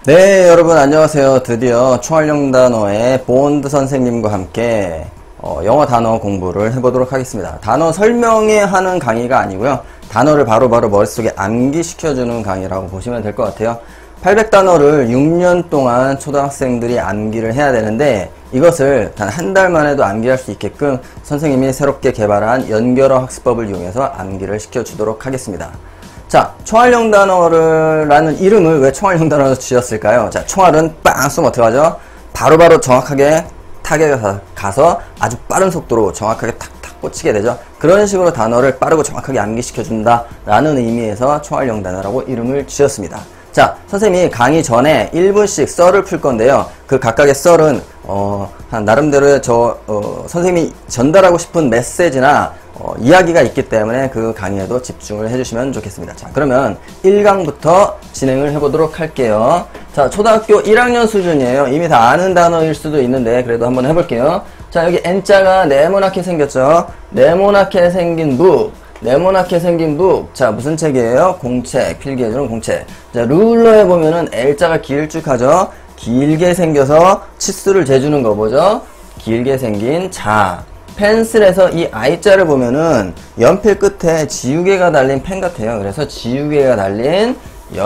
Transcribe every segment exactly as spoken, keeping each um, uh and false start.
네, 여러분 안녕하세요. 드디어 총알용 단어의 본드 선생님과 함께 어, 영어 단어 공부를 해보도록 하겠습니다. 단어 설명에 하는 강의가 아니고요. 단어를 바로바로 바로 머릿속에 암기시켜주는 강의라고 보시면 될 것 같아요. 팔백 단어를 육 년 동안 초등학생들이 암기를 해야 되는데 이것을 단 한 달 만에도 암기할 수 있게끔 선생님이 새롭게 개발한 연결어 학습법을 이용해서 암기를 시켜주도록 하겠습니다. 자, 총알용 단어를 라는 이름을 왜 총알용 단어로 지었을까요? 자, 총알은 빵 쏘면 어떡하죠? 바로바로 바로 정확하게 타겟에 가서 아주 빠른 속도로 정확하게 탁탁 꽂히게 되죠. 그런 식으로 단어를 빠르고 정확하게 암기시켜준다 라는 의미에서 총알용 단어라고 이름을 지었습니다. 자, 선생님이 강의 전에 일 분씩 썰을 풀 건데요. 그 각각의 썰은 어, 한 나름대로의 저 어, 선생님이 전달하고 싶은 메시지나 어, 이야기가 있기 때문에 그 강의에도 집중을 해주시면 좋겠습니다. 자, 그러면 일 강부터 진행을 해보도록 할게요. 자, 초등학교 일 학년 수준이에요. 이미 다 아는 단어일 수도 있는데 그래도 한번 해볼게요. 자, 여기 N자가 네모나게 생겼죠. 네모나게 생긴 북, 네모나게 생긴 북. 자, 무슨 책이에요? 공책, 필기해주는 공책. 자, 룰러에 보면은 L자가 길쭉하죠. 길게 생겨서 치수를 재주는 거 뭐죠? 길게 생긴 자. 펜슬에서 이 I자를 보면은 연필 끝에 지우개가 달린 펜 같아요. 그래서 지우개가 달린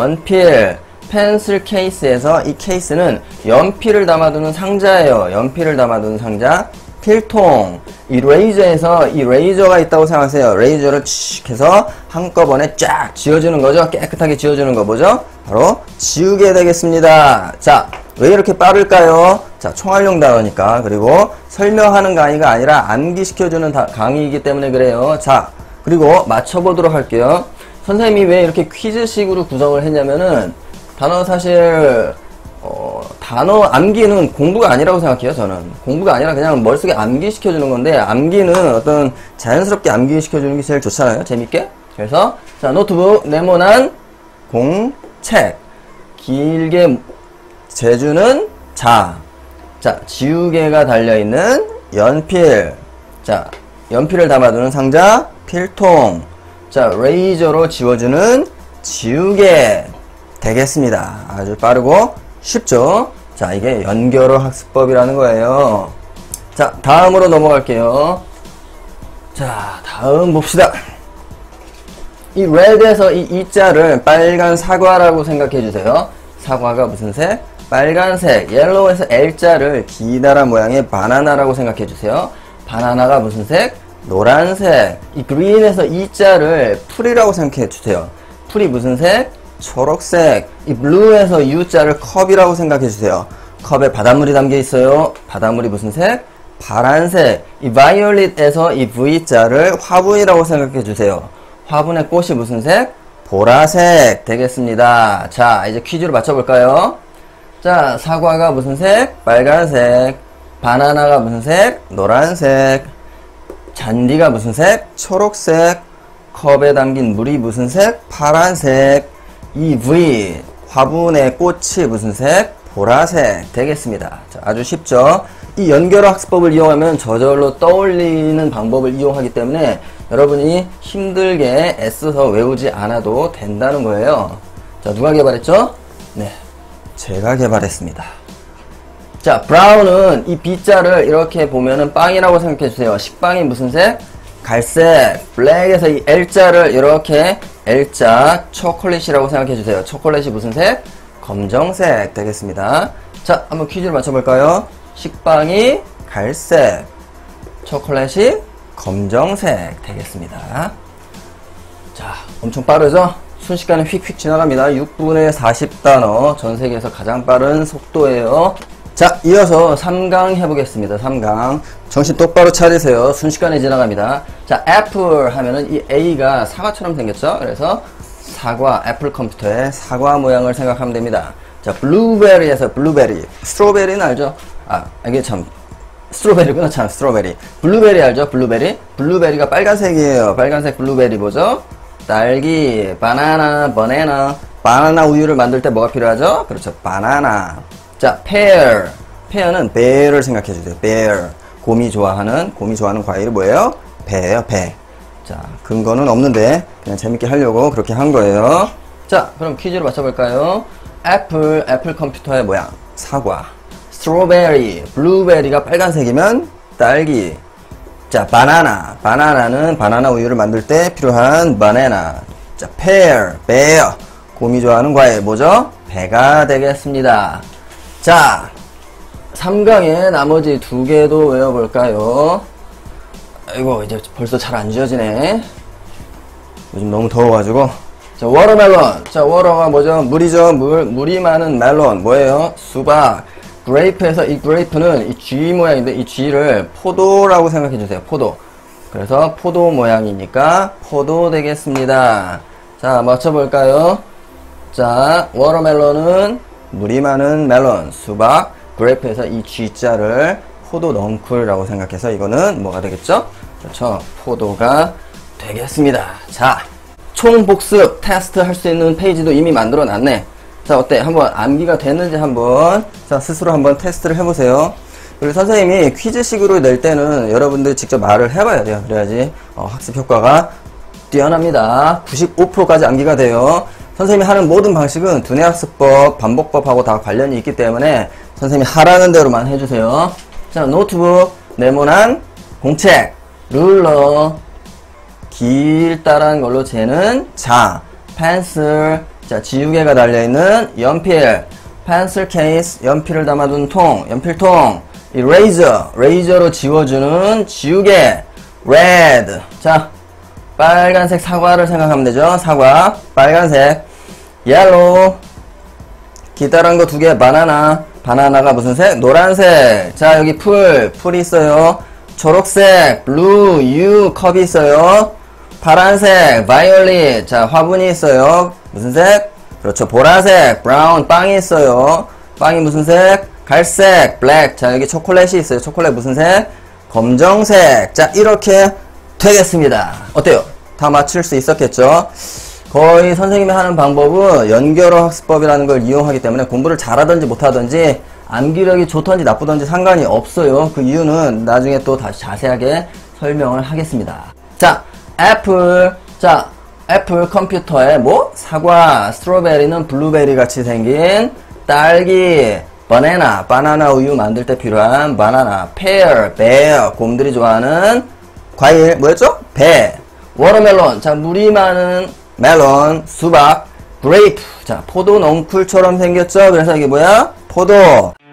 연필. 펜슬 케이스에서 이 케이스는 연필을 담아두는 상자예요. 연필을 담아두는 상자. 필통. 이 레이저에서 이 레이저가 있다고 생각하세요. 레이저를 칙 해서 한꺼번에 쫙 지워주는 거죠. 깨끗하게 지워주는 거 뭐죠? 바로 지우개 되겠습니다. 자, 왜 이렇게 빠를까요? 자, 총알용 단어니까. 그리고 설명하는 강의가 아니라 암기시켜주는 다, 강의이기 때문에 그래요. 자, 그리고 맞춰보도록 할게요. 선생님이 왜 이렇게 퀴즈식으로 구성을 했냐면은 단어 사실 어, 단어 암기는 공부가 아니라고 생각해요. 저는 공부가 아니라 그냥 머릿속에 암기시켜주는 건데 암기는 어떤 자연스럽게 암기시켜주는 게 제일 좋잖아요. 재밌게. 그래서 자, 노트북, 네모난 공책, 길게 재주는 자, 자, 지우개가 달려있는 연필, 자, 연필을 담아두는 상자, 필통, 자, 레이저로 지워주는 지우개 되겠습니다. 아주 빠르고 쉽죠? 자, 이게 연결어 학습법이라는 거예요. 자, 다음으로 넘어갈게요. 자, 다음 봅시다. 이 red에서 이 이자를 빨간 사과라고 생각해 주세요. 사과가 무슨 색? 빨간색. yellow에서 L자를 기다란 모양의 바나나라고 생각해 주세요. 바나나가 무슨 색? 노란색. 이 green에서 E자를 풀이라고 생각해 주세요. 풀이 무슨 색? 초록색. 이 blue에서 U자를 컵이라고 생각해 주세요. 컵에 바닷물이 담겨 있어요. 바닷물이 무슨 색? 파란색. 이 violet에서 이 V자를 화분이라고 생각해 주세요. 화분의 꽃이 무슨 색? 보라색 되겠습니다. 자, 이제 퀴즈로 맞춰볼까요? 자, 사과가 무슨 색? 빨간색. 바나나가 무슨 색? 노란색. 잔디가 무슨 색? 초록색. 컵에 담긴 물이 무슨 색? 파란색. 이 V, 화분의 꽃이 무슨 색? 보라색 되겠습니다. 자, 아주 쉽죠? 이 연결어 학습법을 이용하면 저절로 떠올리는 방법을 이용하기 때문에 여러분이 힘들게 애써서 외우지 않아도 된다는 거예요. 자, 누가 개발했죠? 네, 제가 개발했습니다. 자, 브라운은 이 B자를 이렇게 보면은 빵이라고 생각해 주세요. 식빵이 무슨 색? 갈색. 블랙에서 이 L자를 이렇게 L자 초콜릿이라고 생각해 주세요. 초콜릿이 무슨 색? 검정색 되겠습니다. 자, 한번 퀴즈를 맞춰볼까요? 식빵이 갈색, 초콜릿이 검정색 되겠습니다. 자, 엄청 빠르죠? 순식간에 휙휙 지나갑니다. 육 분에 사십 단어, 전 세계에서 가장 빠른 속도예요. 자, 이어서 삼 강 해보겠습니다. 삼 강. 정신 똑바로 차리세요. 순식간에 지나갑니다. 자, 애플 하면은 이 A가 사과처럼 생겼죠? 그래서 사과, 애플 컴퓨터의 사과 모양을 생각하면 됩니다. 자, 블루베리에서 블루베리. 스트로베리는 알죠? 아, 이게 참, 스트로베리구나, 참, 스트로베리. 블루베리 알죠? 블루베리? 블루베리가 빨간색이에요. 빨간색 블루베리 뭐죠? 딸기, 바나나, 버네나. 바나나 우유를 만들 때 뭐가 필요하죠? 그렇죠, 바나나. 자, pear. pear는 배를 생각해 주세요. bear. 곰이 좋아하는, 곰이 좋아하는 과일이 뭐예요? 배예요, 배. 자, 근거는 없는데 그냥 재밌게 하려고 그렇게 한 거예요. 자, 그럼 퀴즈로 맞춰볼까요? 애플, 애플 컴퓨터의 모양, 사과. 스트로베리, 블루베리가 빨간색이면 딸기. 자, 바나나. 바나나는 바나나 우유를 만들 때 필요한 바나나. 자, pear, bear. 곰이 좋아하는 과일 뭐죠? 배가 되겠습니다. 자, 삼 강의 나머지 두 개도 외워볼까요? 아이고, 이제 벌써 잘 안 지워지네. 요즘 너무 더워가지고. 자, 워터멜론. 자, 워터가 뭐죠? 물이죠. 물, 물이 많은 멜론. 뭐예요? 수박. 그레이프에서 이 그레이프는 이 G 모양인데 이 G를 포도라고 생각해주세요. 포도. 그래서 포도 모양이니까 포도 되겠습니다. 자, 맞춰볼까요? 자, 워터멜론은 물이 많은 멜론, 수박. 그레이프에서 이 G자를 포도 넝쿨이라고 생각해서 이거는 뭐가 되겠죠? 그렇죠. 포도가 되겠습니다. 자, 총복습 테스트 할 수 있는 페이지도 이미 만들어 놨네. 자, 어때? 한번 암기가 됐는지 한번, 자, 스스로 한번 테스트를 해보세요. 그리고 선생님이 퀴즈식으로 낼 때는 여러분들이 직접 말을 해봐야 돼요. 그래야지 어, 학습 효과가 뛰어납니다. 구십오 퍼센트까지 암기가 돼요. 선생님이 하는 모든 방식은 두뇌학습법, 반복법하고 다 관련이 있기 때문에 선생님이 하라는 대로만 해주세요. 자, 노트북, 네모난 공책, 룰러, 길다란 걸로 재는 자, 펜슬, 자, 지우개가 달려있는 연필, 펜슬 케이스, 연필을 담아둔 통, 연필통, 이 레이저, 레이저로 지워주는 지우개, 레드, 자, 빨간색 사과를 생각하면 되죠. 사과, 빨간색, 옐로우, 기다란 거 두 개, 바나나, 바나나가 무슨 색? 노란색. 자, 여기 풀, 풀이 있어요. 초록색, 블루, 유, 컵이 있어요. 파란색, 바이올릿, 자, 화분이 있어요. 무슨 색? 그렇죠, 보라색, 브라운, 빵이 있어요. 빵이 무슨 색? 갈색, 블랙. 자, 여기 초콜릿이 있어요. 초콜릿 무슨 색? 검정색. 자, 이렇게 되겠습니다. 어때요? 다 맞출 수 있었겠죠? 거의 선생님이 하는 방법은 연결어 학습법이라는 걸 이용하기 때문에 공부를 잘하든지 못하든지 암기력이 좋든지 나쁘든지 상관이 없어요. 그 이유는 나중에 또 다시 자세하게 설명을 하겠습니다. 자, 애플. 자, 애플 컴퓨터에 뭐? 사과, 스트로베리는 블루베리 같이 생긴 딸기, 바나나, 바나나 우유 만들 때 필요한 바나나, pear, bear, 곰들이 좋아하는 과일, 뭐였죠? 배, 워터멜론, 자, 물이 많은 멜론, 수박, 그레이프, 자, 포도 넝쿨처럼 생겼죠? 그래서 이게 뭐야? 포도.